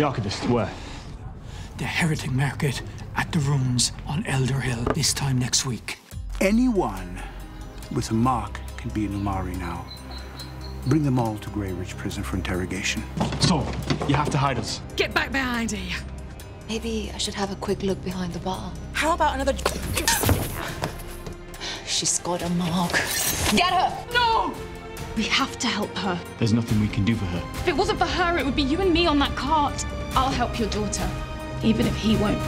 The archivist, where? The heretic market at the ruins on Elder Hill this time next week. Anyone with a mark can be an Umari now. Bring them all to Grey Ridge Prison for interrogation. So, you have to hide us. Get back behind here. Maybe I should have a quick look behind the bar. How about another... She's got a mark. Get her! No! We have to help her. There's nothing we can do for her. If it wasn't for her, it would be you and me on that cart. I'll help your daughter, even if he won't.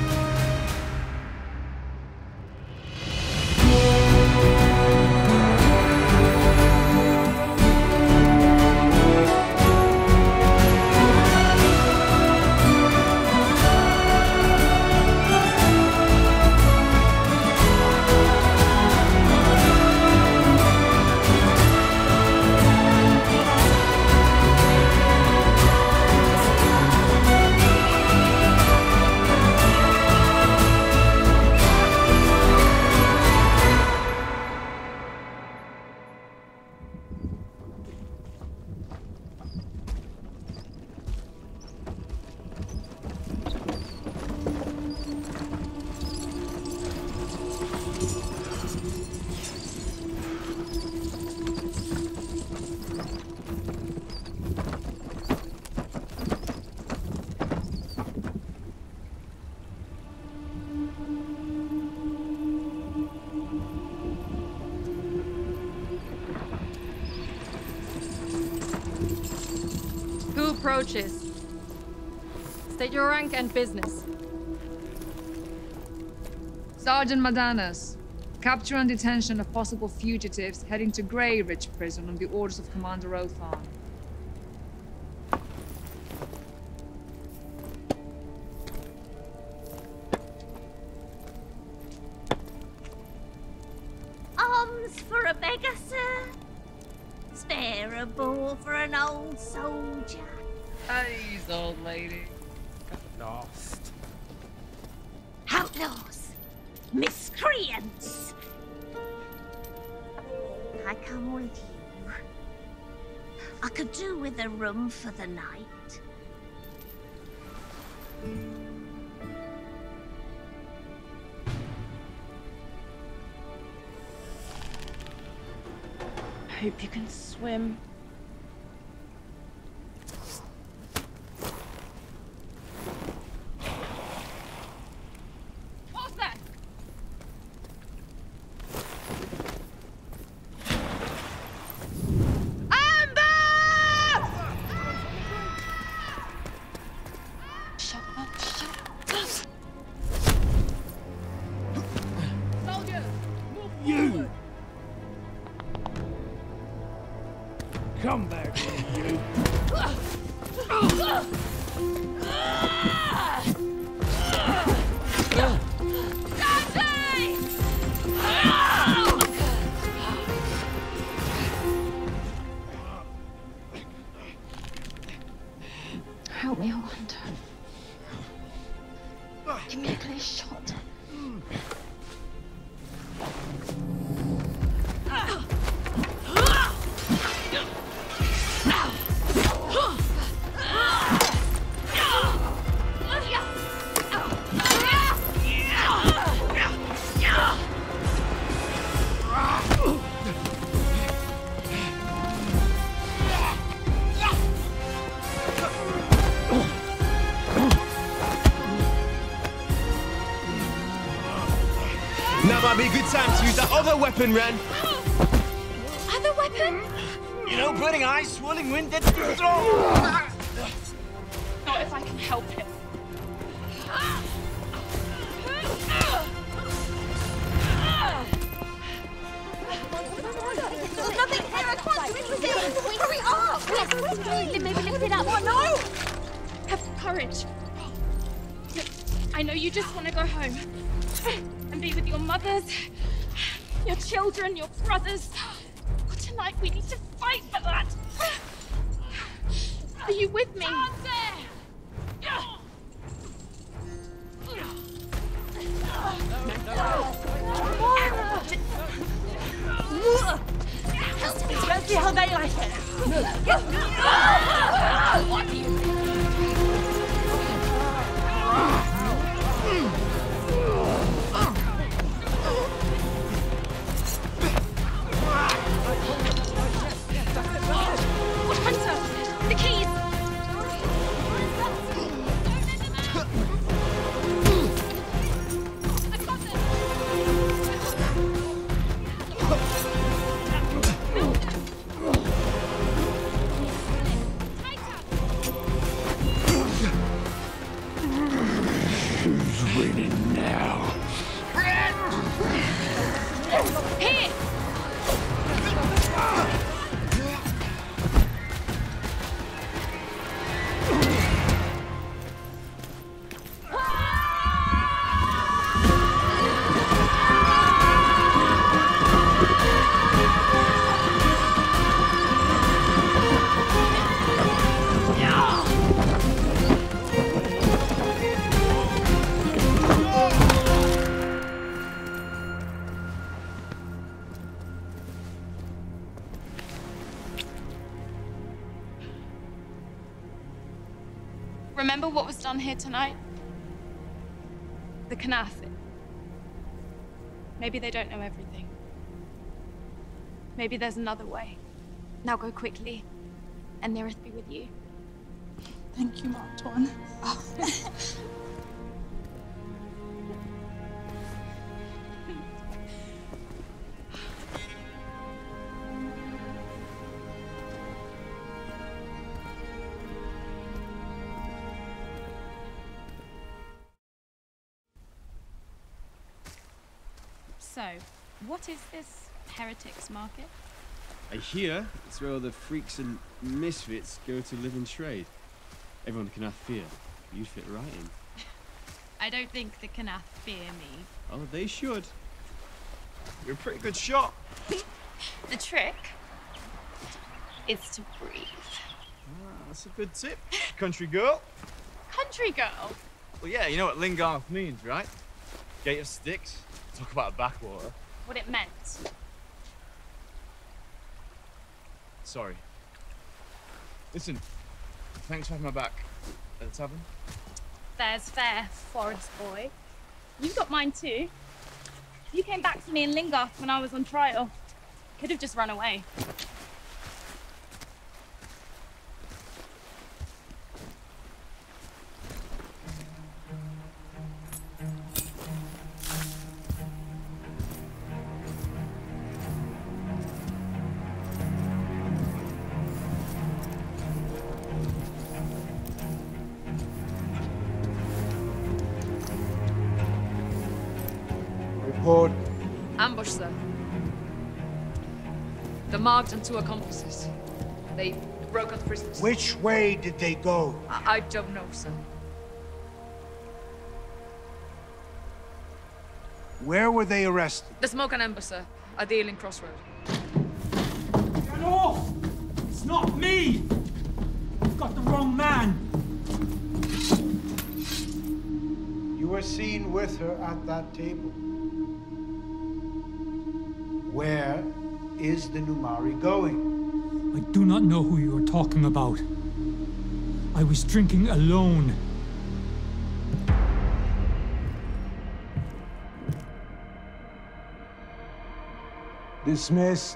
Approaches. State your rank and business. Sergeant Madanas. Capture and detention of possible fugitives heading to Grey Ridge Prison on the orders of Commander Othon. Arms for a beggar, sir. Spare a ball for an old soldier. Please, old lady. Lost. Outlaws. Miscreants. I come with you. I could do with a room for the night. I hope you can swim. What's that? Amber! Shut up, shut up. Soldiers! You! Come back here, you! Help me, I wonder. Give me a clear shot. Now might be a good time to use that other weapon, Ren. Other weapon? You know, burning eyes, swirling wind, dead Not if I can help it. There's nothing here. I can't do anything. Hurry up. Yes, maybe lift it up. Oh, no. Have courage. Look, I know you just want to go home and be with your mothers, your children, your brothers. But tonight we need to fight for that. Are you with me? Let's see how they like it. What do you think? Remember what was done here tonight? The Kah'Nath. Maybe they don't know everything. Maybe there's another way. Now go quickly, and Nerith be with you. Thank you, Othon. So, what is this heretics market? I hear it's where all the freaks and misfits go to live and trade. Everyone can have fear. You'd fit right in. I don't think the Kah'Nath fear me. Oh, they should. You're a pretty good shot. The trick is to breathe. Ah, that's a good tip. Country girl. Country girl? Well, yeah, you know what Lingard means, right? Gate of sticks. Talk about a backwater. What it meant. Sorry. Listen, thanks for having my back at the tavern. Fair's fair, forest boy. You've got mine too. You came back for me in Lingarth when I was on trial. Could have just run away. Report. Ambush, sir. The marked and two accomplices. They broke up prisoners. Which way did they go? I don't know, sir. Where were they arrested? The Smoke and Ember, sir. At the Ealing Crossroad. Get off! It's not me! You've got the wrong man! You were seen with her at that table. Where is the Numari going? I do not know who you are talking about. I was drinking alone. Dismissed.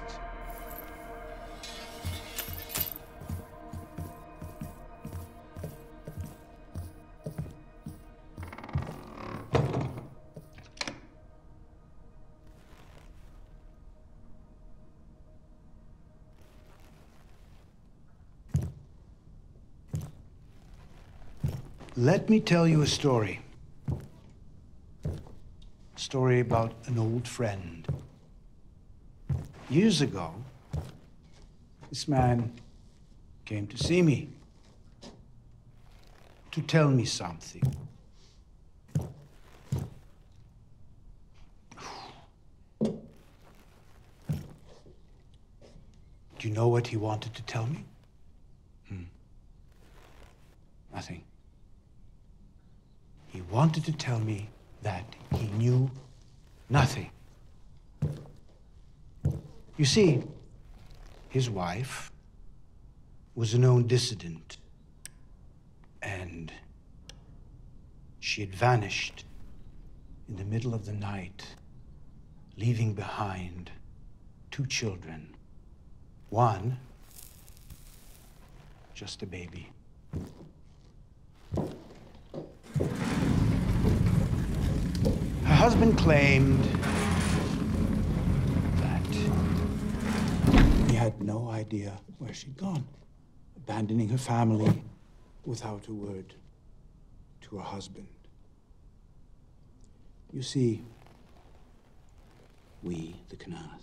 Let me tell you a story. A story about an old friend. Years ago, this man came to see me to tell me something. Do you know what he wanted to tell me? Nothing. He wanted to tell me that he knew nothing. You see, his wife was a known dissident, and she had vanished in the middle of the night, leaving behind 2 children. One, just a baby. Her husband claimed that he had no idea where she'd gone, abandoning her family without a word to her husband. You see, we, the Kah'Nath,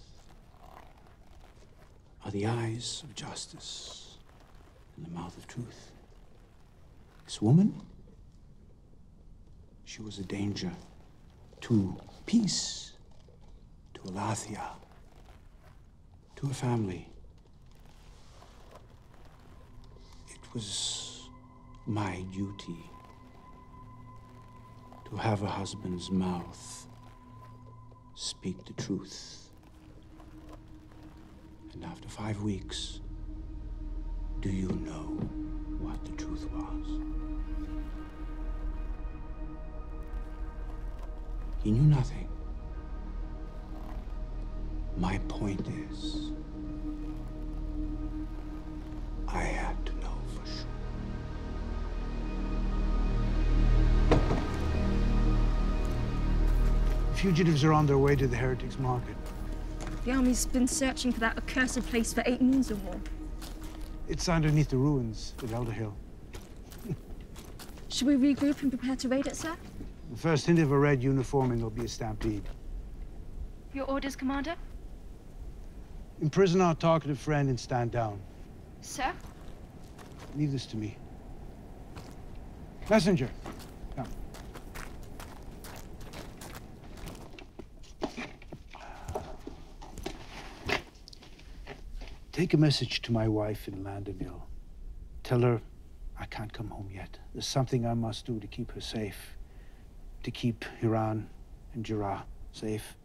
are the eyes of justice and the mouth of truth. This woman, she was a danger to peace, to Alathia, to her family. It was my duty to have her husband's mouth speak the truth. And after 5 weeks, do you know what the truth truth was. He knew nothing. My point is, I had to know for sure. Fugitives are on their way to the Heretics' Market. The army's been searching for that accursed place for 8 moons or more. It's underneath the ruins at Elder Hill. Should we regroup and prepare to raid it, sir? The first hint of a red uniform and there'll be a stampede. Your orders, Commander? Imprison our talkative friend and stand down. Sir? Leave this to me. Messenger, come. Take a message to my wife in Landonville. Tell her I can't come home yet. There's something I must do to keep her safe. To keep Iran and Jarrah safe.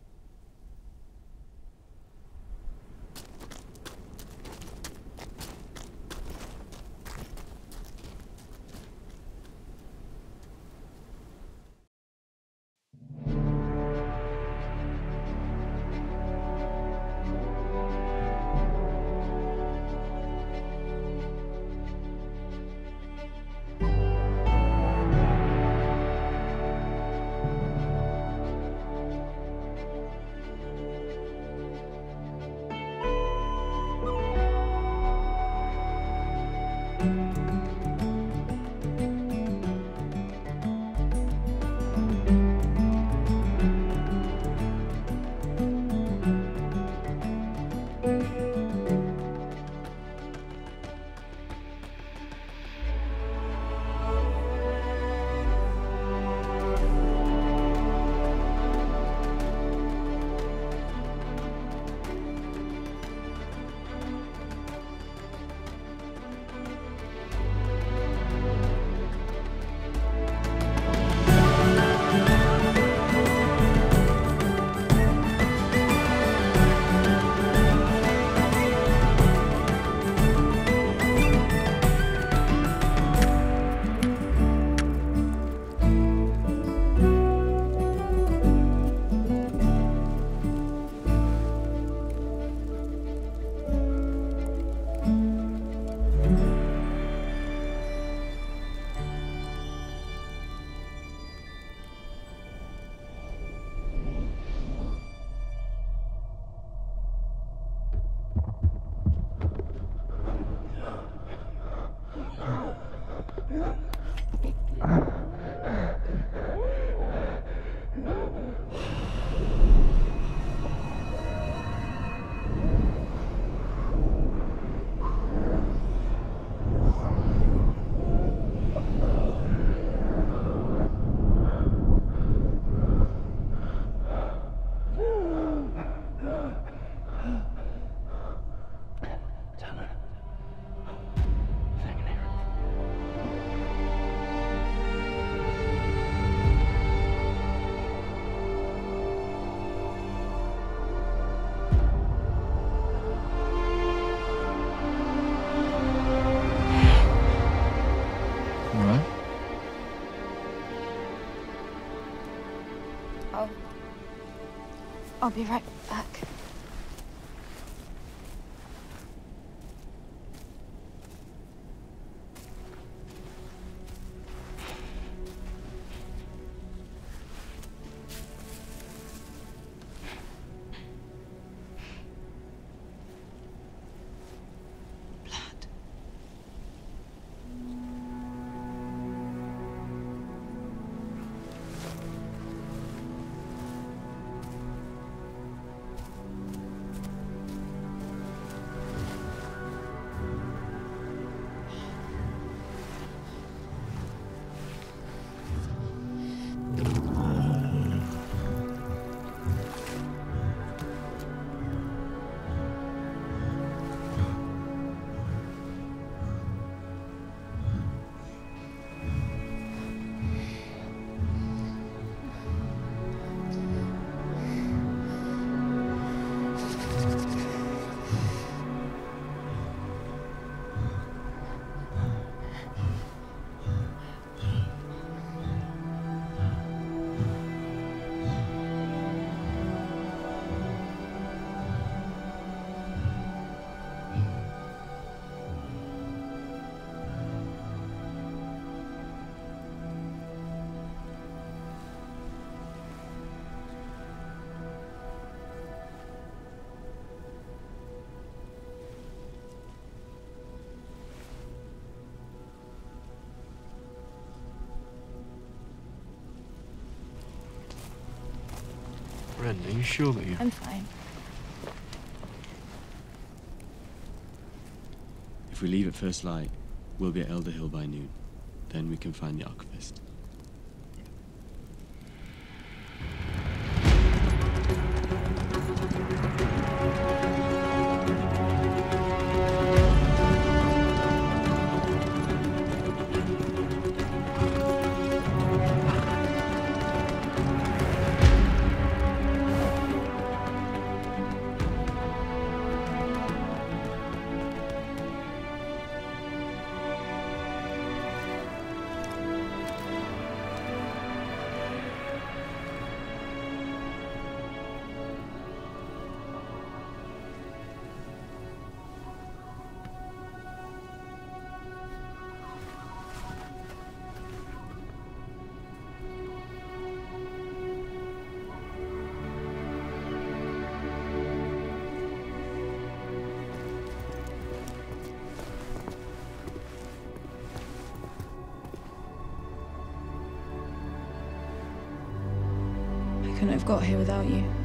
I'll be right back. friend. Are you sure that you... I'm fine. If we leave at first light, we'll be at Elder Hill by noon. Then we can find the archivist. I couldn't have got here without you.